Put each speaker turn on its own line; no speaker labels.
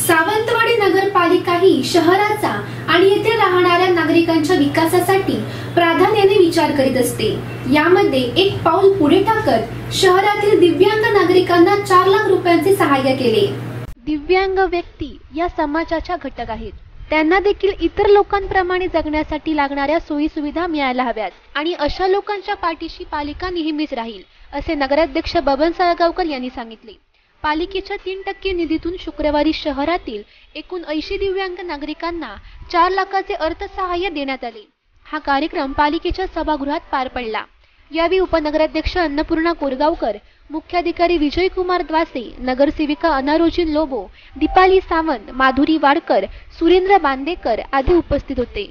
सावंतवाडी नगरपालिका ही शहराचा आणि येथे राहणाऱ्या नागरिकांच्या विकासासाठी प्राधान्याने विचार करीत असते। यामध्ये एक पाऊल पुढे टाकत शहरातील दिव्यांग नागरिकांना 4 लाख रुपयांचे सहाय्य केले।
दिव्यांग व्यक्ती या समाजाच्या घटक आहेत। त्यांना देखील इतर लोकांप्रमाणे जगण्यासाठी लागणाऱ्या सोयी सुविधा मिळायला हव्यात आणि अशा लोकांच्या पाठीशी पालिका नेहमीच राहील, असे नगराध्यक्ष बबन साळगावकर यांनी सांगितले। पालिकेच्या 3% निधीतून शुक्रवारी शहरातील एकूण 80 दिव्यांग नागरिकांना 4 लाखाचे अर्थसहाय्य देण्यात आले। हा कार्यक्रम पालिकेच्या सभागृहात पार पडला। यावेळी उपनगराध्यक्ष अन्नपूर्णा कोरगावकर, मुख्याधिकारी विजयकुमार द्वासे, नगरसेविका अनारोजी लोबो, दीपाली सावंत, माधुरी वाडकर, सुरेंद्र बांदेकर आदी उपस्थित होते।